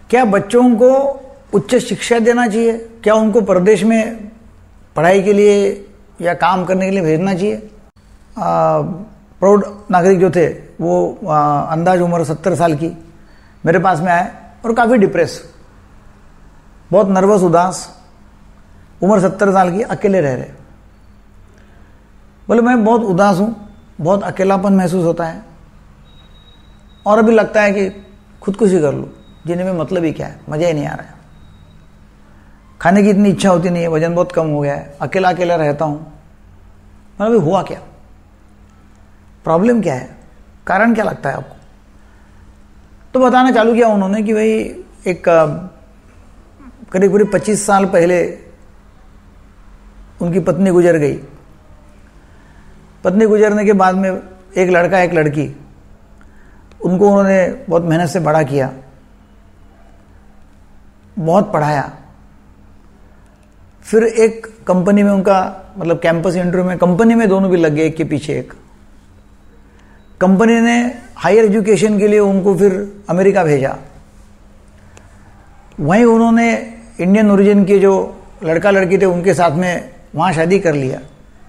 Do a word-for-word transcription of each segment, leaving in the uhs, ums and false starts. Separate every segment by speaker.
Speaker 1: क्या बच्चों को उच्च शिक्षा देना चाहिए? क्या उनको प्रदेश में पढ़ाई के लिए या काम करने के लिए भेजना चाहिए? प्रौढ़ नागरिक जो थे वो आ, अंदाज उम्र सत्तर साल की मेरे पास में आए और काफ़ी डिप्रेस, बहुत नर्वस, उदास, उम्र सत्तर साल की, अकेले रह रहे। बोले मैं बहुत उदास हूँ, बहुत अकेलापन महसूस होता है और अभी लगता है कि खुदकुशी कर लूँ, जीने में मतलब ही क्या है, मज़ा ही नहीं आ रहा है, खाने की इतनी इच्छा होती नहीं है, वजन बहुत कम हो गया है, अकेला अकेला रहता हूँ। मतलब अभी हुआ क्या, प्रॉब्लम क्या है, कारण क्या लगता है आपको? तो बताना चालू किया उन्होंने कि भाई एक करीब करीब पच्चीस साल पहले उनकी पत्नी गुजर गई। पत्नी गुजरने के बाद में एक लड़का एक लड़की, उनको उन्होंने बहुत मेहनत से बड़ा किया, बहुत पढ़ाया। फिर एक कंपनी में उनका मतलब कैंपस इंटरव्यू में कंपनी में दोनों भी लग गए, एक के पीछे एक। कंपनी ने हायर एजुकेशन के लिए उनको फिर अमेरिका भेजा। वहीं उन्होंने इंडियन ओरिजिन के जो लड़का लड़की थे उनके साथ में वहाँ शादी कर लिया।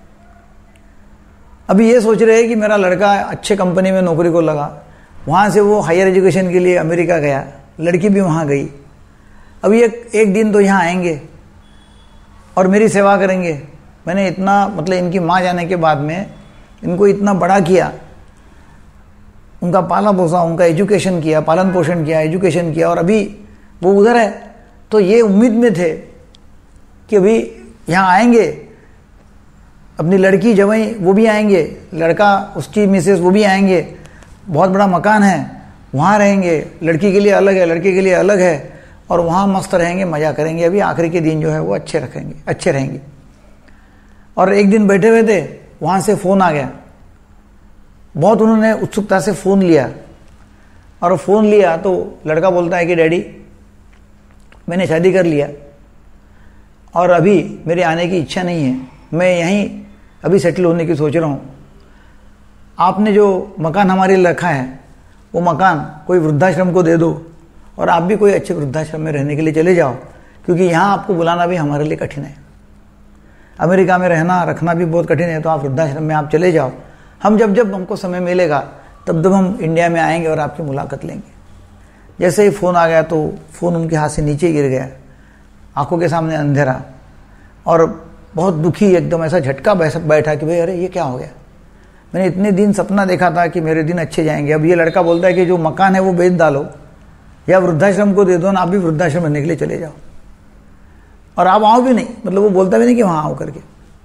Speaker 1: अभी ये सोच रहे हैं कि मेरा लड़का अच्छे कंपनी में नौकरी को लगा, वहाँ से वो हायर एजुकेशन के लिए अमेरिका गया, लड़की भी वहाँ गई। अभी एक एक दिन तो यहाँ आएंगे और मेरी सेवा करेंगे। मैंने इतना मतलब इनकी माँ जाने के बाद में इनको इतना बड़ा किया, उनका पाला पोसा, उनका एजुकेशन किया, पालन पोषण किया, एजुकेशन किया, और अभी वो उधर है। तो ये उम्मीद में थे कि अभी यहाँ आएंगे, अपनी लड़की जवाई वो भी आएंगे, लड़का उसकी मिसेस वो भी आएंगे, बहुत बड़ा मकान है, वहाँ रहेंगे, लड़की के लिए अलग है, लड़के के लिए अलग है, और वहाँ मस्त रहेंगे, मज़ा करेंगे। अभी आखिरी के दिन जो है वो अच्छे रखेंगे, अच्छे रहेंगे। और एक दिन बैठे हुए थे, वहाँ से फ़ोन आ गया। बहुत उन्होंने उत्सुकता से फ़ोन लिया, और फ़ोन लिया तो लड़का बोलता है कि डैडी मैंने शादी कर लिया और अभी मेरे आने की इच्छा नहीं है, मैं यहीं अभी सेटल होने की सोच रहा हूँ। आपने जो मकान हमारे लिए रखा है वो मकान कोई वृद्धाश्रम को दे दो, और आप भी कोई अच्छे वृद्धाश्रम में रहने के लिए चले जाओ, क्योंकि यहाँ आपको बुलाना भी हमारे लिए कठिन है। अमेरिका में रहना रखना भी बहुत कठिन है, तो आप वृद्धाश्रम में आप चले जाओ। हम जब जब हमको समय मिलेगा तब जब हम इंडिया में आएंगे और आपकी मुलाकात लेंगे। जैसे ही फ़ोन आ गया तो फ़ोन उनके हाथ से नीचे गिर गया, आंखों के सामने अंधेरा, और बहुत दुखी एकदम ऐसा झटका बैठा कि भाई अरे ये क्या हो गया, मैंने इतने दिन सपना देखा था कि मेरे दिन अच्छे जाएंगे। अब ये लड़का बोलता है कि जो मकान है वो बेच डालो या वृद्धाश्रम को दे दो ना, आप भी वृद्धाश्रम रहने के लिए चले जाओ, और आप आओ भी नहीं, मतलब वो बोलता भी नहीं कि वहाँ आओ करके।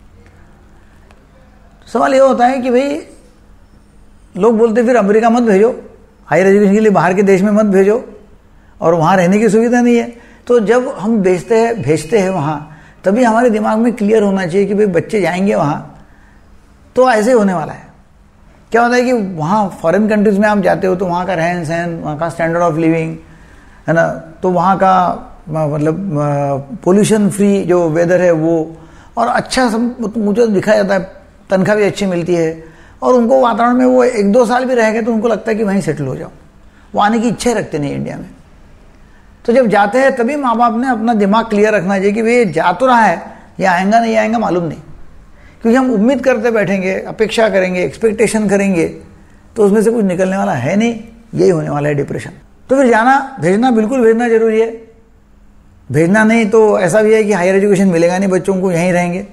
Speaker 1: सवाल ये होता है कि भाई लोग बोलते फिर अमेरिका मत भेजो, हायर एजुकेशन के लिए बाहर के देश में मत भेजो, और वहाँ रहने की सुविधा नहीं है। तो जब हम भेजते हैं भेजते हैं वहाँ, तभी हमारे दिमाग में क्लियर होना चाहिए कि भाई बच्चे जाएंगे वहाँ तो ऐसे होने वाला है। क्या होता है कि वहाँ फॉरेन कंट्रीज़ में आप जाते हो तो वहाँ का रहन सहन, वहाँ का स्टैंडर्ड ऑफ लिविंग है ना, तो वहाँ का मतलब पोल्यूशन फ्री जो वेदर है वो, और अच्छा सब मुझे दिखाया जाता है, तनख्वाह भी अच्छी मिलती है, और उनको वातावरण में वो एक दो साल भी रह गए तो उनको लगता है कि वहीं सेटल हो जाओ, वो आने की इच्छा रखते नहीं इंडिया में। तो जब जाते हैं तभी माँ बाप ने अपना दिमाग क्लियर रखना चाहिए कि भाई जा तो रहा है, ये आएगा नहीं आएगा मालूम नहीं, क्योंकि हम उम्मीद करते बैठेंगे, अपेक्षा करेंगे, एक्सपेक्टेशन करेंगे, तो उसमें से कुछ निकलने वाला है नहीं, यही होने वाला है डिप्रेशन। तो फिर जाना भेजना बिल्कुल भेजना जरूरी है। भेजना नहीं तो ऐसा भी है कि हायर एजुकेशन मिलेगा नहीं, बच्चों को यहीं रहेंगे,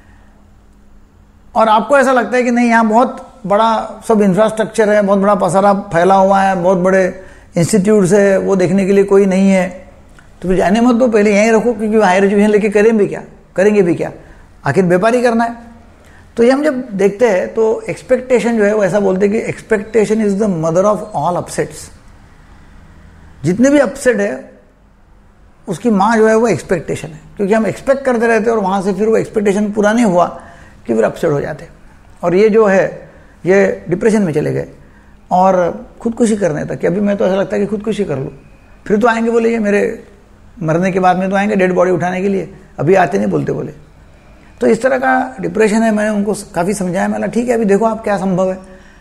Speaker 1: और आपको ऐसा लगता है कि नहीं यहाँ बहुत बड़ा सब इंफ्रास्ट्रक्चर है, बहुत बड़ा पसारा फैला हुआ है, बहुत बड़े इंस्टीट्यूट्स है, वो देखने के लिए कोई नहीं है, तो फिर जाने मत दो, पहले यहीं रखो, क्योंकि हायर एजुकेशन लेके करें भी क्या, करेंगे भी क्या, आखिर व्यापारी करना है। तो ये हम जब देखते हैं तो एक्सपेक्टेशन जो है वो ऐसा बोलते हैं कि expectation is the mother of all upsets. जितने भी अपसेट है उसकी माँ जो है वो एक्सपेक्टेशन है, क्योंकि हम एक्सपेक्ट करते रहते हैं और वहाँ से फिर वो एक्सपेक्टेशन पूरा नहीं हुआ कि फिर अपसेट हो जाते, और ये जो है ये डिप्रेशन में चले गए और खुदकुशी करने तक कि अभी मैं तो ऐसा लगता है कि खुदकुशी कर लूँ, फिर तो आएंगे बोले ये मेरे मरने के बाद में तो आएंगे डेड बॉडी उठाने के लिए, अभी आते नहीं बोलते बोले। तो इस तरह का डिप्रेशन है। मैंने उनको काफ़ी समझाया, मैंने ठीक है अभी देखो आप क्या संभव है,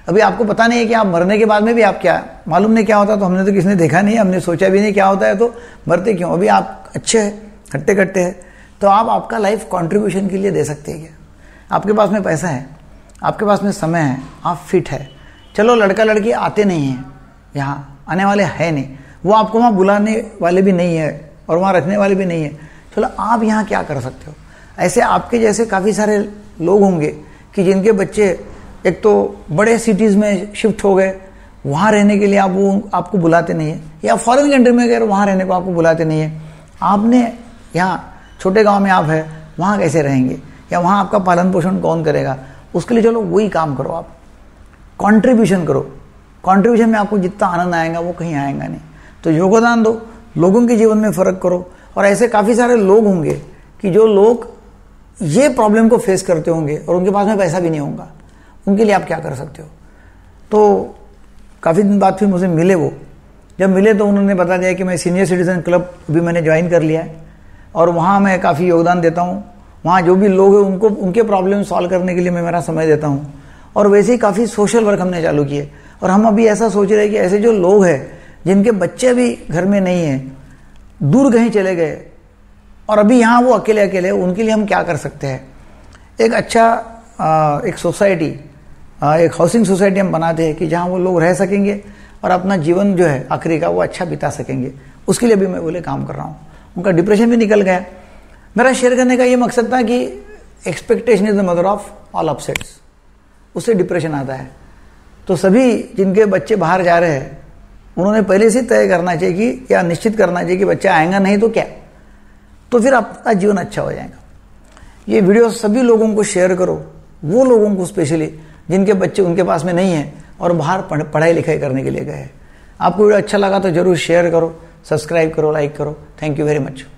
Speaker 1: अभी आपको पता नहीं है कि आप मरने के बाद में भी आप क्या, मालूम नहीं क्या होता, तो हमने तो किसी ने देखा नहीं है, हमने सोचा भी नहीं क्या होता है, तो मरते क्यों। अभी आप अच्छे हैं, खट्टे खट्टे हैं, तो आप आपका लाइफ कंट्रीब्यूशन के लिए दे सकते हैं क्या। आपके पास में पैसा है, आपके पास में समय है, आप फिट है, चलो लड़का लड़की आते नहीं हैं, यहाँ आने वाले है नहीं, वो आपको वहाँ बुलाने वाले भी नहीं है और वहाँ रखने वाले भी नहीं है, चलो आप यहाँ क्या कर सकते हो। ऐसे आपके जैसे काफ़ी सारे लोग होंगे कि जिनके बच्चे एक तो बड़े सिटीज़ में शिफ्ट हो गए, वहाँ रहने के लिए आप वो आपको बुलाते नहीं है, या फॉरेन कंट्री में गए वहाँ रहने को आपको बुलाते नहीं है। आपने यहाँ छोटे गांव में आप है, वहाँ कैसे रहेंगे, या वहाँ आपका पालन पोषण कौन करेगा, उसके लिए चलो वही काम करो, आप कंट्रीब्यूशन करो। कंट्रीब्यूशन में आपको जितना आनंद आएगा वो कहीं आएगा नहीं। तो योगदान दो, लोगों के जीवन में फ़र्क करो। और ऐसे काफ़ी सारे लोग होंगे कि जो लोग ये प्रॉब्लम को फेस करते होंगे और उनके पास में पैसा भी नहीं होगा, उनके लिए आप क्या कर सकते हो। तो काफ़ी दिन बाद फिर मुझे मिले वो, जब मिले तो उन्होंने बता दिया कि मैं सीनियर सिटीज़न क्लब भी मैंने ज्वाइन कर लिया है और वहाँ मैं काफ़ी योगदान देता हूँ। वहाँ जो भी लोग हैं उनको उनके प्रॉब्लम सॉल्व करने के लिए मैं मेरा समय देता हूँ। और वैसे ही काफ़ी सोशल वर्क हमने चालू किए। और हम अभी ऐसा सोच रहे हैं कि ऐसे जो लोग हैं जिनके बच्चे भी घर में नहीं हैं, दूर कहीं चले गए और अभी यहाँ वो अकेले अकेले, उनके लिए हम क्या कर सकते हैं। एक अच्छा एक सोसाइटी, एक हाउसिंग सोसाइटी हम बनाते हैं कि जहाँ वो लोग रह सकेंगे और अपना जीवन जो है आखिरी का वो अच्छा बिता सकेंगे। उसके लिए भी मैं बोले काम कर रहा हूँ। उनका डिप्रेशन भी निकल गया। मेरा शेयर करने का ये मकसद था कि expectation is the mother of all upsets, उससे डिप्रेशन आता है। तो सभी जिनके बच्चे बाहर जा रहे हैं उन्होंने पहले से तय करना चाहिए कि या निश्चित करना चाहिए कि बच्चा आएगा नहीं तो क्या, तो फिर आपका जीवन अच्छा हो जाएगा। ये वीडियो सभी लोगों को शेयर करो, वो लोगों को स्पेशली जिनके बच्चे उनके पास में नहीं है और बाहर पढ़ाई लिखाई करने के लिए गए हैं। आपको वीडियो अच्छा लगा तो जरूर शेयर करो, सब्सक्राइब करो, लाइक करो। Thank you very much.